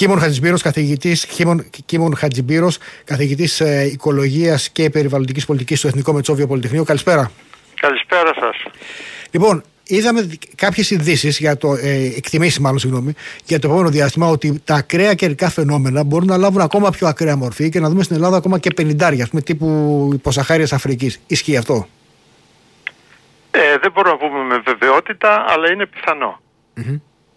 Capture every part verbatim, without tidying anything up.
Κίμων Χατζημπύρος, καθηγητής, Κίμων, Κίμων Χατζημπύρος, καθηγητής ε, οικολογίας και περιβαλλοντικής πολιτικής στο Εθνικό Μετσόβιο Πολυτεχνείο. Καλησπέρα. Καλησπέρα σας. Λοιπόν, είδαμε κάποιες ειδήσεις, για το, ε, εκτιμήσεις μάλλον, συγγνώμη, για το επόμενο διάστημα, ότι τα ακραία καιρικά φαινόμενα μπορούν να λάβουν ακόμα πιο ακραία μορφή και να δούμε στην Ελλάδα ακόμα και πενηντάρια, ας πούμε, τύπου υποσαχάριας Αφρικής. Ισχύει αυτό? Ε, δεν μπορούμε να πούμε με βεβαιότητα, αλλά είναι πιθανό. Mm-hmm.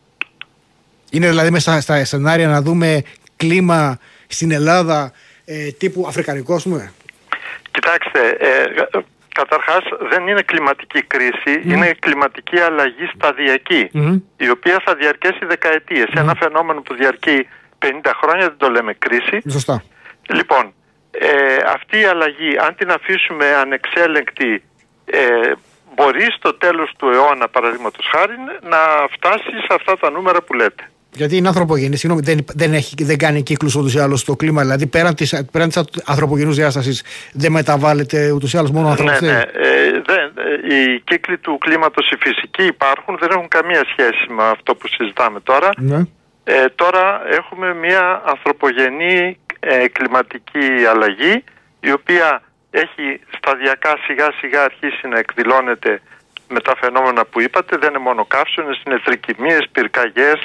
Είναι δηλαδή μέσα στα σενάρια να δούμε κλίμα στην Ελλάδα ε, τύπου αφρικανικό, ας πούμε? Κοιτάξτε, ε, καταρχάς δεν είναι κλιματική κρίση, mm. είναι κλιματική αλλαγή σταδιακή, mm. η οποία θα διαρκέσει δεκαετίες. Mm. Ένα φαινόμενο που διαρκεί πενήντα χρόνια δεν το λέμε κρίση. Σωστά. Λοιπόν, ε, αυτή η αλλαγή, αν την αφήσουμε ανεξέλεγκτη, ε, μπορεί στο τέλος του αιώνα, παραδείγματος χάρη, να φτάσει σε αυτά τα νούμερα που λέτε. Γιατί είναι ανθρωπογενή, συγγνώμη, δεν, δεν, έχει, δεν κάνει κύκλους ούτως ή άλλως στο κλίμα, δηλαδή πέραν της, πέραν της ανθρωπογενούς διάστασης δεν μεταβάλλεται ούτως ή άλλως μόνο ανθρωπιστή? Ναι, ναι. Ε, δεν, ε, οι κύκλοι του κλίματος, οι φυσικοί υπάρχουν, δεν έχουν καμία σχέση με αυτό που συζητάμε τώρα. Ναι. Ε, τώρα έχουμε μια ανθρωπογενή ε, κλιματική αλλαγή, η οποία έχει σταδιακά σιγά σιγά αρχίσει να εκδηλώνεται με τα φαινόμενα που είπατε. Δεν είναι μόνο καύσονες, είναι τρικυμίες, πυρκαγιές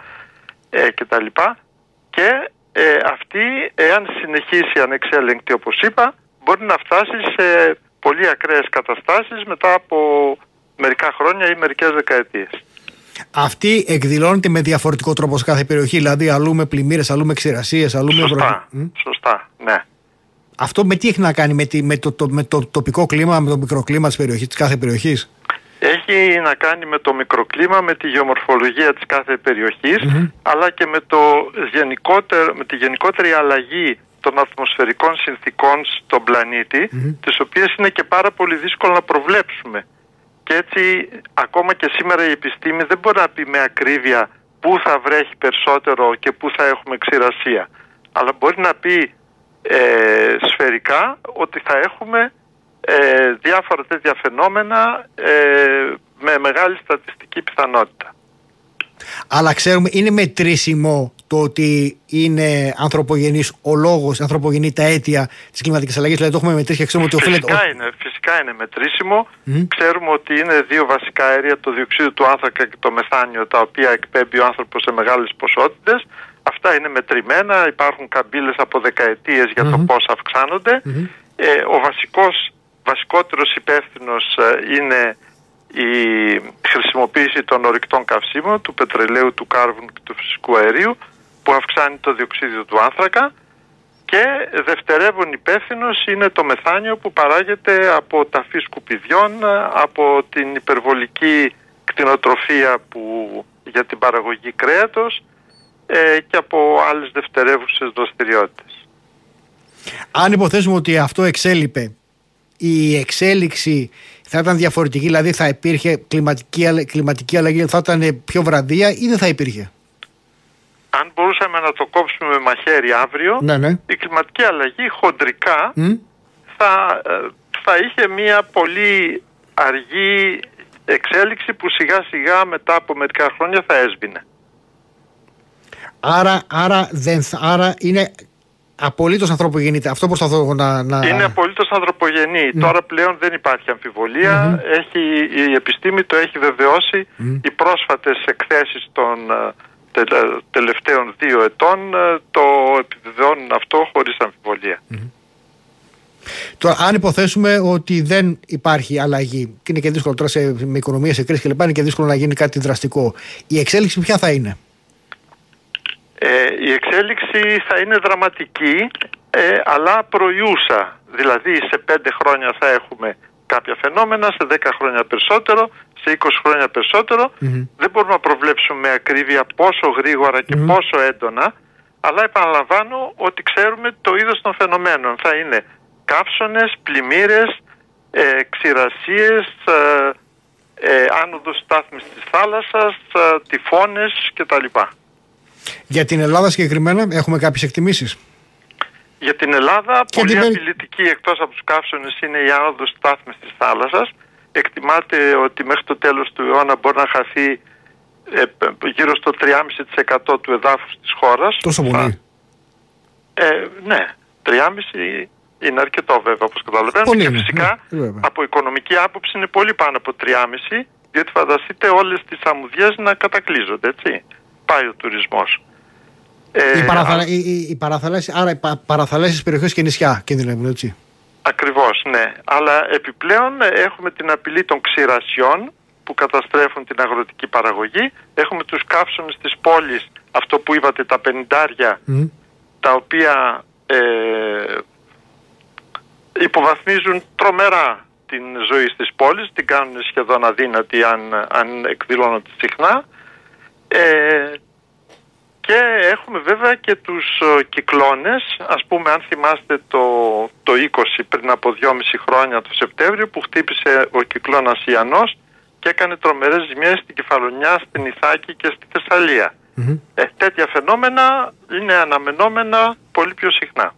ε, ε, κτλ. Και ε, αυτή, εάν συνεχίσει ανεξέλεγκτη όπως είπα, μπορεί να φτάσει σε πολύ ακραίες καταστάσεις μετά από μερικά χρόνια ή μερικές δεκαετίες. Αυτή εκδηλώνεται με διαφορετικό τρόπο σε κάθε περιοχή, δηλαδή αλλού με πλημμύρες, αλλού με ξηρασίες, αλλού με... Σωστά, προ... σωστά, ναι. Αυτό με τι έχει να κάνει, με, τη, με, το, το, με το τοπικό κλίμα, με το μικροκλίμα της περιοχής, της κάθε περιοχής? Έχει να κάνει με το μικροκλίμα, με τη γεωμορφολογία της κάθε περιοχής, mm-hmm. αλλά και με, το γενικότερο, με τη γενικότερη αλλαγή των ατμοσφαιρικών συνθήκων στον πλανήτη, mm-hmm. τις οποίες είναι και πάρα πολύ δύσκολο να προβλέψουμε. Και έτσι ακόμα και σήμερα η επιστήμη δεν μπορεί να πει με ακρίβεια πού θα βρέχει περισσότερο και πού θα έχουμε ξηρασία. Αλλά μπορεί να πει ε, σφαιρικά ότι θα έχουμε ε, διάφορα τέτοια φαινόμενα ε, με μεγάλη στατιστική πιθανότητα. Αλλά ξέρουμε, είναι μετρήσιμο το ότι είναι ανθρωπογενής ο λόγος, ανθρωπογενή τα αίτια της κλιματικής αλλαγής? Δηλαδή το έχουμε μετρήσει και ξέρουμε ότι φυσικά οφείλεται... Είναι, φυσικά είναι μετρήσιμο. Mm. Ξέρουμε ότι είναι δύο βασικά αέρια, το διοξείδιο του άνθρακα και το μεθάνιο, τα οποία εκπέμπει ο άνθρωπος σε μεγάλες ποσότητες. Αυτά είναι μετρημένα, υπάρχουν καμπύλες από δεκαετίες για mm-hmm. το πώς αυξάνονται. Mm-hmm. Ε, ο βασικός, βασικότερος υπεύθυνος ε, είναι η χρησιμοποίηση των ορυκτών καυσίμων, του πετρελαίου, του κάρβουνου και του φυσικού αερίου, που αυξάνει το διοξείδιο του άνθρακα, και δευτερεύον υπεύθυνος είναι το μεθάνιο, που παράγεται από ταφή σκουπιδιών, από την υπερβολική κτηνοτροφία που, για την παραγωγή κρέατος ε, και από άλλες δευτερεύουσες δραστηριότητες. Αν υποθέσουμε ότι αυτό εξέλιπε, η εξέλιξη θα ήταν διαφορετική, δηλαδή θα υπήρχε κλιματική, κλιματική αλλαγή, θα ήταν πιο βραδία ή δεν θα υπήρχε? Αν μπορούσαμε να το κόψουμε με μαχαίρι αύριο, ναι, ναι. η κλιματική αλλαγή χοντρικά mm. θα, θα είχε μια πολύ αργή εξέλιξη που σιγά σιγά μετά από μερικά χρόνια θα έσβηνε. Άρα, άρα, δεν, άρα είναι απολύτως ανθρωπογενή. Αυτό προσπαθώ να... να... Είναι απολύτως ανθρωπογενή. Mm. Τώρα πλέον δεν υπάρχει αμφιβολία. Mm-hmm. Έχει, η επιστήμη το έχει βεβαιώσει. Mm. Οι πρόσφατες εκθέσεις των τε, τελευταίων δύο ετών το επιβεβαιώνουν αυτό χωρίς αμφιβολία. Mm-hmm. Τώρα, αν υποθέσουμε ότι δεν υπάρχει αλλαγή, και είναι και δύσκολο τώρα σε, με οικονομία, σε κρίση κλπ., είναι και δύσκολο να γίνει κάτι δραστικό, η εξέλιξη ποια θα είναι? Ε, η εξέλιξη θα είναι δραματική, ε, αλλά προϊούσα. Δηλαδή σε πέντε χρόνια θα έχουμε κάποια φαινόμενα, σε δέκα χρόνια περισσότερο, σε είκοσι χρόνια περισσότερο. Mm-hmm. Δεν μπορούμε να προβλέψουμε με ακρίβεια πόσο γρήγορα και mm-hmm. πόσο έντονα, αλλά επαναλαμβάνω ότι ξέρουμε το είδος των φαινομένων. Θα είναι καύσονες, πλημμύρες, ε, ξηρασίες, ε, ε, άνοδος στάθμης της θάλασσας, ε, τυφώνες κτλ. Για την Ελλάδα συγκεκριμένα έχουμε κάποιες εκτιμήσεις? Για την Ελλάδα και πολύ την... απειλητική εκτός από τους καύσονες είναι η άνοδος στάθμης της θάλασσας. Εκτιμάται ότι μέχρι το τέλος του αιώνα μπορεί να χαθεί ε, γύρω στο τρία κόμμα πέντε τοις εκατό του εδάφους της χώρας. Τόσο πολύ? Ε, ναι, τρία κόμμα πέντε είναι αρκετό βέβαια, όπως καταλαβαίνετε, και φυσικά ναι, από οικονομική άποψη είναι πολύ πάνω από τρία κόμμα πέντε, διότι φανταστείτε όλες τις αμμουδιές να κατακλείζονται, έτσι. Πάει ο τουρισμός. Ε, οι, παραθαλα... α... οι, οι, οι παραθαλάσσιες, άρα οι πα, παραθαλάσσιες περιοχές και νησιά κινδυνεύουν, έτσι. Ακριβώς, ναι. Αλλά επιπλέον έχουμε την απειλή των ξηρασιών που καταστρέφουν την αγροτική παραγωγή. Έχουμε τους καύσονες της πόλης, αυτό που είπατε, τα πενηντάρια, mm. τα οποία ε, υποβαθμίζουν τρομερά την ζωή στις πόλεις, την κάνουν σχεδόν αδύνατη αν, αν εκδηλώνονται συχνά. Ε, και έχουμε βέβαια και τους uh, κυκλώνες, ας πούμε αν θυμάστε το, το είκοσι, πριν από δυόμιση χρόνια το Σεπτέμβριο, που χτύπησε ο κυκλώνας Ιαννός και έκανε τρομερές ζημιές στην Κεφαλονιά, στην Ιθάκη και στη Θεσσαλία. Mm-hmm. Ε, τέτοια φαινόμενα είναι αναμενόμενα πολύ πιο συχνά.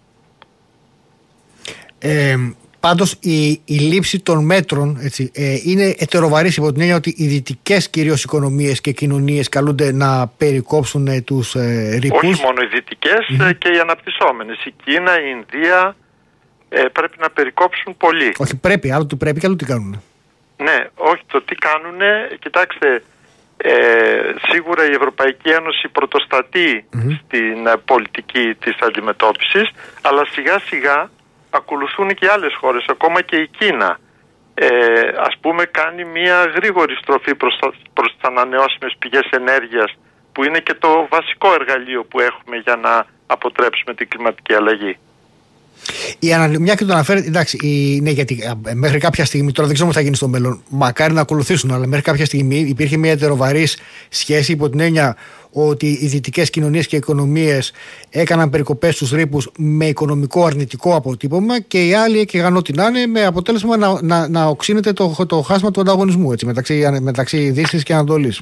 Ε, πάντως η, η λήψη των μέτρων, έτσι, ε, είναι ετεροβαρής υπό την έννοια ότι οι δυτικές κυρίως οικονομίες και κοινωνίες καλούνται να περικόψουν ε, τους ε, ρήπους. Όχι μόνο οι δυτικές, mm-hmm. και οι αναπτυσσόμενες. Η Κίνα, η Ινδία ε, πρέπει να περικόψουν πολύ. Όχι πρέπει, άλλο τι πρέπει και άλλο τι κάνουν. Ναι, όχι, το τι κάνουνε, κοιτάξτε, ε, σίγουρα η Ευρωπαϊκή Ένωση πρωτοστατεί mm-hmm. στην ε, πολιτική της αντιμετώπισης, αλλά σιγά σιγά ακολουθούν και άλλες χώρες, ακόμα και η Κίνα. Ε, ας πούμε κάνει μια γρήγορη στροφή προς, προς τις ανανεώσιμες πηγές ενέργειας, που είναι και το βασικό εργαλείο που έχουμε για να αποτρέψουμε την κλιματική αλλαγή. Η ανα... Μια και το αναφέρετε, εντάξει, η... ναι, γιατί μέχρι κάποια στιγμή, τώρα δεν ξέρω τι θα γίνει στο μέλλον, μακάρι να ακολουθήσουν, αλλά μέχρι κάποια στιγμή υπήρχε μια ετεροβαρής σχέση υπό την έννοια ότι οι δυτικές κοινωνίες και οικονομίες έκαναν περικοπές στους ρήπους με οικονομικό αρνητικό αποτύπωμα και οι άλλοι έκαιγαν ό,τι να είναι, με αποτέλεσμα να, να, να οξύνεται το, το χάσμα του ανταγωνισμού, έτσι, μεταξύ, μεταξύ Δύσης και Ανατολής.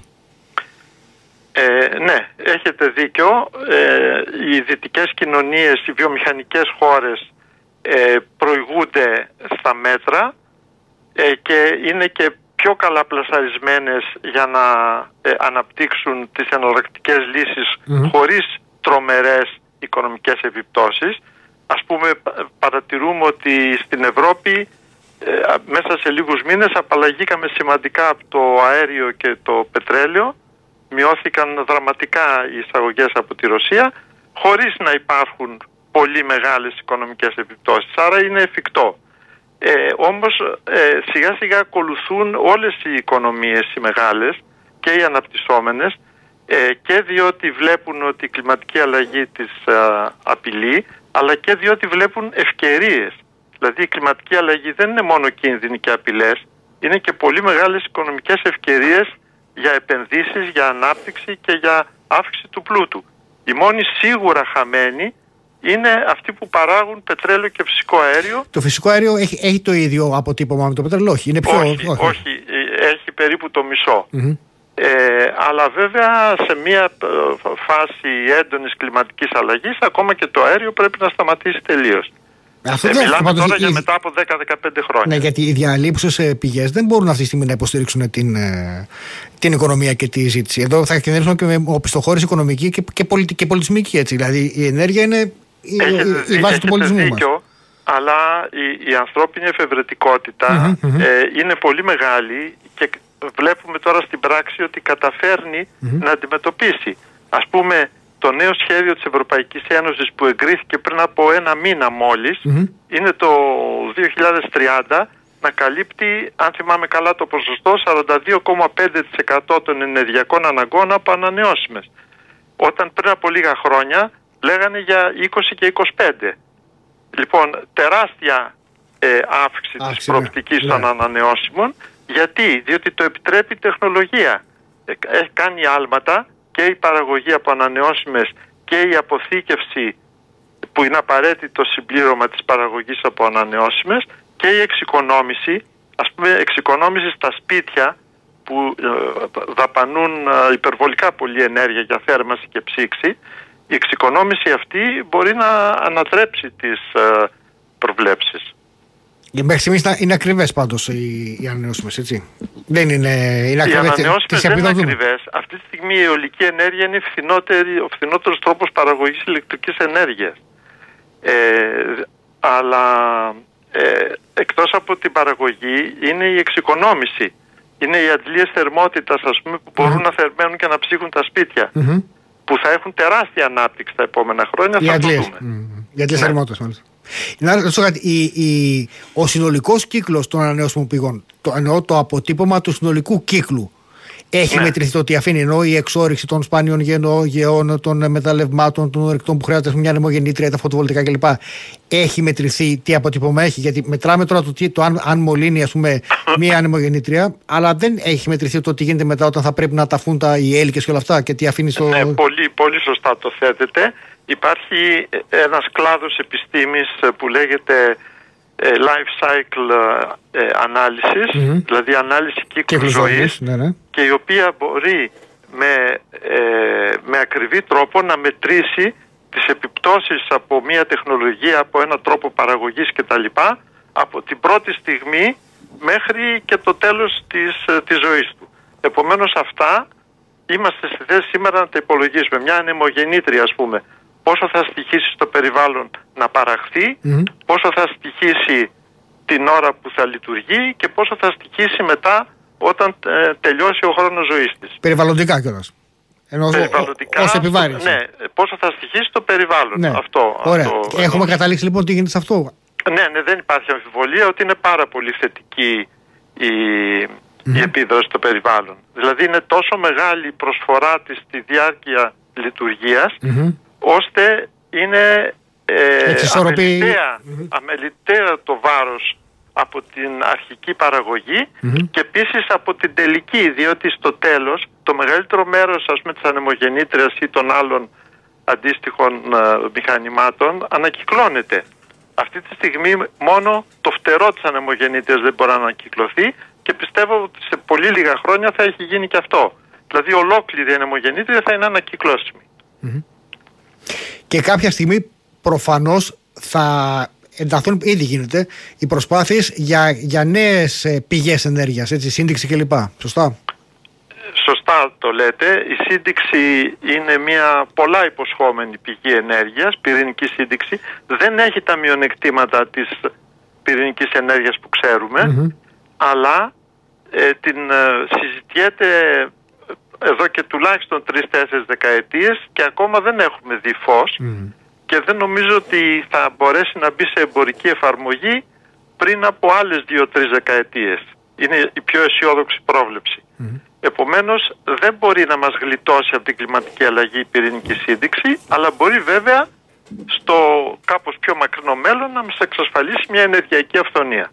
Ε, ναι, έχετε δίκιο. Ε, οι δυτικές κοινωνίες, οι βιομηχανικές χώρες ε, προηγούνται στα μέτρα ε, και είναι και πιο καλά πλασαρισμένες για να ε, αναπτύξουν τις εναλλακτικές λύσεις mm-hmm. χωρίς τρομερές οικονομικές επιπτώσεις. Ας πούμε, παρατηρούμε ότι στην Ευρώπη ε, μέσα σε λίγους μήνες απαλλαγήκαμε σημαντικά από το αέριο και το πετρέλαιο. Μειώθηκαν δραματικά οι εισαγωγές από τη Ρωσία, χωρίς να υπάρχουν πολύ μεγάλες οικονομικές επιπτώσεις. Άρα είναι εφικτό. Ε, όμως ε, σιγά σιγά ακολουθούν όλες οι οικονομίες οι μεγάλες και οι αναπτυσσόμενες, ε, και διότι βλέπουν ότι η κλιματική αλλαγή τις ε, απειλεί, αλλά και διότι βλέπουν ευκαιρίες. Δηλαδή η κλιματική αλλαγή δεν είναι μόνο κίνδυνοι και απειλές, είναι και πολύ μεγάλες οικονομικές ευκαιρίες για επενδύσεις, για ανάπτυξη και για αύξηση του πλούτου. Οι μόνοι σίγουρα χαμένοι είναι αυτοί που παράγουν πετρέλαιο και φυσικό αέριο. Το φυσικό αέριο έχει, έχει το ίδιο αποτύπωμα με το πετρέλαιο? Όχι, είναι πιο... όχι, όχι. όχι, έχει περίπου το μισό. Mm-hmm. Ε, αλλά βέβαια σε μια φάση έντονης κλιματικής αλλαγής ακόμα και το αέριο πρέπει να σταματήσει τελείως. Αυτό ε, μιλάμε πάντως, τώρα η... για μετά από δέκα με δεκαπέντε χρόνια. Ναι, γιατί οι διαλείψουσες πηγές δεν μπορούν αυτή τη στιγμή να υποστηρίξουν την, την οικονομία και τη ζήτηση. Εδώ θα κινδυνεύσουν και με οπισθοχώρηση οικονομική και, και, πολιτι, και πολιτισμική. Έτσι. Δηλαδή η ενέργεια είναι η, έχετε, η, η βάση του πολιτισμού δίκιο, μας. Αλλά η, η ανθρώπινη εφευρετικότητα mm-hmm, mm-hmm. Ε, είναι πολύ μεγάλη και βλέπουμε τώρα στην πράξη ότι καταφέρνει mm-hmm. να αντιμετωπίσει. Ας πούμε, το νέο σχέδιο της Ευρωπαϊκής Ένωσης που εγκρίθηκε πριν από ένα μήνα μόλις mm-hmm. είναι το δύο χιλιάδες τριάντα να καλύπτει, αν θυμάμαι καλά το ποσοστό, σαράντα δύο κόμμα πέντε τοις εκατό των ενεργειακών αναγκών από ανανεώσιμες. Όταν πριν από λίγα χρόνια λέγανε για είκοσι και είκοσι πέντε. Λοιπόν, τεράστια ε, αύξηση Άξι, της προοπτικής ναι. των ανανεώσιμων. Γιατί? Διότι το επιτρέπει η τεχνολογία. Ε, έχει κάνει άλματα και η παραγωγή από ανανεώσιμες και η αποθήκευση που είναι απαραίτητο συμπλήρωμα της παραγωγής από ανανεώσιμες και η εξοικονόμηση, ας πούμε εξοικονόμηση στα σπίτια που ε, δαπανούν ε, υπερβολικά πολλή ενέργεια για θέρμανση και ψήξη. Η εξοικονόμηση αυτή μπορεί να ανατρέψει τις ε, προβλέψεις. Μέχρι στιγμής είναι ακριβές πάντως οι, οι ανανεώσιμες, έτσι. Δεν είναι, είναι ακριβές. Οι ανανεώσιμες δεν είναι ακριβές. Αυτή τη στιγμή η αιωλική ενέργεια είναι ο φθηνότερος τρόπος παραγωγής ηλεκτρικής ενέργειας. Ε, αλλά ε, εκτός από την παραγωγή είναι η εξοικονόμηση. Είναι οι αντλίες θερμότητας, ας πούμε, που μπορούν mm-hmm. να θερμαίνουν και να ψύχουν τα σπίτια. Mm-hmm. Που θα έχουν τεράστια ανάπτυξη τα επόμενα χρόνια. Οι θα αντλίες. το δούμε. Mm-hmm. Οι αντλίες ναι. θερμότητας, μάλιστα. Να ρωτήσω κάτι, η, η, ο συνολικός κύκλος των ανανεώσιμων πηγών, το, εννοώ το αποτύπωμα του συνολικού κύκλου, έχει ναι. μετρηθεί το ότι αφήνει, ενώ η εξόρυξη των σπάνιων γεών, των μεταλλευμάτων, των ορυκτών που χρειάζεται μια ανεμογεννήτρια, τα φωτοβολτικά κλπ. Έχει μετρηθεί τι αποτύπωμα έχει, γιατί μετράμε τώρα το, το αν, αν μολύνει, ας πούμε, μια ανεμογεννήτρια, αλλά δεν έχει μετρηθεί το τι γίνεται μετά όταν θα πρέπει να ταφούν τα, οι έλικες και όλα αυτά και τι αφήνει στο. Ναι, πολύ, πολύ σωστά το θέτετε. Υπάρχει ένας κλάδος επιστήμης που λέγεται life cycle analysis, mm-hmm. δηλαδή ανάλυση κύκλου ζωής, ναι, ναι. και η οποία μπορεί με, ε, με ακριβή τρόπο να μετρήσει τις επιπτώσεις από μια τεχνολογία, από ένα τρόπο παραγωγής κτλ. Από την πρώτη στιγμή μέχρι και το τέλος της, της ζωής του. Επομένως αυτά είμαστε στη θέση σήμερα να τα υπολογίσουμε. Μια ανεμογεννήτρια, ας πούμε, πόσο θα στοιχήσει στο περιβάλλον να παραχθεί, mm-hmm. πόσο θα στοιχήσει την ώρα που θα λειτουργεί και πόσο θα στοιχήσει μετά όταν ε, τελειώσει ο χρόνος ζωής της. Περιβαλλοντικά κιόλας. Ενώ περιβαλλοντικά, ως επιβάρυνση. Ναι, πόσο θα στοιχήσει το περιβάλλον. Ναι. Αυτό, Ωραία. αυτό, Έχουμε αυτό. καταλήξει λοιπόν τι γίνεται σε αυτό. Ναι, ναι, δεν υπάρχει αμφιβολία ότι είναι πάρα πολύ θετική η, mm-hmm. η επίδραση στο περιβάλλον. Δηλαδή είναι τόσο μεγάλη η προσφορά της στη διάρκεια λειτουργίας, mm-hmm. ώστε είναι ε, αμεληταία, mm-hmm. αμεληταία το βάρος από την αρχική παραγωγή mm-hmm. και επίσης από την τελική, διότι στο τέλος το μεγαλύτερο μέρος, ας πούμε, της ανεμογεννήτριας ή των άλλων αντίστοιχων ε, μηχανημάτων ανακυκλώνεται. Αυτή τη στιγμή μόνο το φτερό της ανεμογεννήτριας δεν μπορεί να ανακυκλωθεί και πιστεύω ότι σε πολύ λίγα χρόνια θα έχει γίνει και αυτό. Δηλαδή ολόκληρη η ανεμογεννήτρια θα είναι ανακυκλώσιμη. Mm-hmm. Και κάποια στιγμή προφανώς θα ενταθούν, ήδη γίνεται, οι προσπάθειες για, για νέες πηγές ενέργειας, έτσι, σύνδεξη κλπ. Σωστά. Σωστά το λέτε. Η σύνδεξη είναι μια πολλά υποσχόμενη πηγή ενέργειας, πυρηνική σύνδεξη. Δεν έχει τα μειονεκτήματα της πυρηνικής ενέργειας που ξέρουμε, mm-hmm. αλλά ε, την ε, συζητιέται εδώ και τουλάχιστον τρεις-τέσσερις δεκαετίες και ακόμα δεν έχουμε δει φως mm. και δεν νομίζω ότι θα μπορέσει να μπει σε εμπορική εφαρμογή πριν από άλλες δύο-τρεις δεκαετίες. Είναι η πιο αισιόδοξη πρόβλεψη. Mm. Επομένως δεν μπορεί να μας γλιτώσει από την κλιματική αλλαγή η πυρηνική σύνδεξη, αλλά μπορεί βέβαια στο κάπως πιο μακρινό μέλλον να μας εξασφαλίσει μια ενεργειακή αυθονία.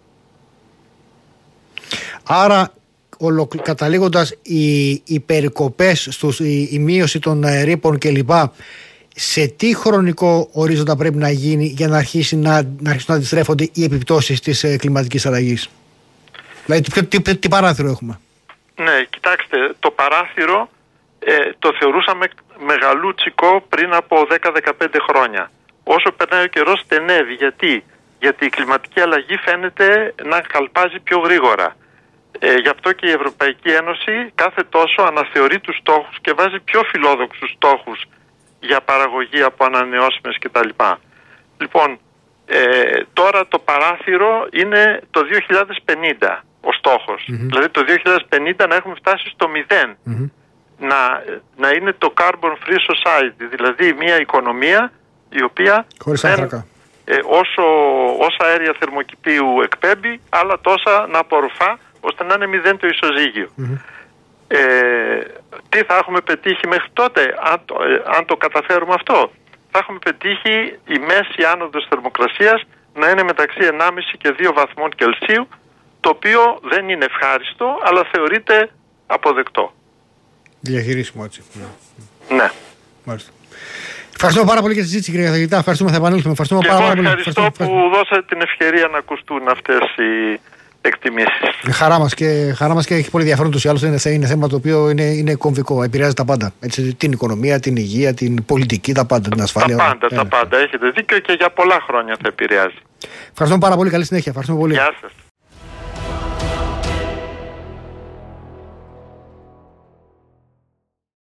Άρα, καταλήγοντας, οι, οι περικοπές, στους, η, η μείωση των ρήπων κλπ. Σε τι χρονικό ορίζοντα πρέπει να γίνει για να αρχίσει να, να, αρχίσουν να αντιστρέφονται οι επιπτώσεις της ε, κλιματικής αλλαγής? Δηλαδή, τι, τι, τι, τι παράθυρο έχουμε? Ναι, κοιτάξτε, το παράθυρο ε, το θεωρούσαμε μεγαλούτσικο πριν από δέκα με δεκαπέντε χρόνια. Όσο περνάει ο καιρός στενεύει. Γιατί? Γιατί η κλιματική αλλαγή φαίνεται να καλπάζει πιο γρήγορα. Ε, γι' αυτό και η Ευρωπαϊκή Ένωση κάθε τόσο αναθεωρεί τους στόχους και βάζει πιο φιλόδοξους στόχους για παραγωγή από ανανεώσιμες κτλ. Λοιπόν, ε, τώρα το παράθυρο είναι το δύο χιλιάδες πενήντα ο στόχος. Mm-hmm. Δηλαδή το δύο χιλιάδες πενήντα να έχουμε φτάσει στο μηδέν. Mm-hmm. Να, να είναι το carbon free society, δηλαδή μια οικονομία η οποία χωρίς άνθρακα. Ε, όσο, όσα αέρια θερμοκηπίου εκπέμπει, άλλα τόσα να απορροφά, ώστε να είναι μηδέν το ισοζύγιο. Mm-hmm. Ε, τι θα έχουμε πετύχει μέχρι τότε, αν το, ε, αν το καταφέρουμε αυτό? Θα έχουμε πετύχει η μέση άνοδος θερμοκρασίας να είναι μεταξύ ενάμιση και δύο βαθμών Κελσίου, το οποίο δεν είναι ευχάριστο, αλλά θεωρείται αποδεκτό. Διαχειρίσιμο, έτσι. Ναι. Μάλιστα. Ευχαριστούμε πάρα πολύ για τη συζήτηση, κύριε καθηγητά. Ευχαριστούμε, θα επανέλθουμε. Ευχαριστούμε και πάρα, εγώ πάρα πολύ. Ευχαριστώ που ευχαριστούμε. Δώσατε την ευκαιρία να ακουστούν αυτές οι εκτιμήσεις. Χαρά μας και, χαρά μας και έχει πολύ ενδιαφέρον τους ή άλλους. Είναι, είναι θέμα το οποίο είναι, είναι κομβικό. Επηρεάζει τα πάντα. Έτσι, την οικονομία, την υγεία, την πολιτική, τα πάντα, την ασφάλεια. Τα πάντα, τα πάντα. Έχετε δίκιο και για πολλά χρόνια θα επηρεάζει. Ευχαριστούμε πάρα πολύ. Καλή συνέχεια. Ευχαριστούμε πολύ. Γεια σας.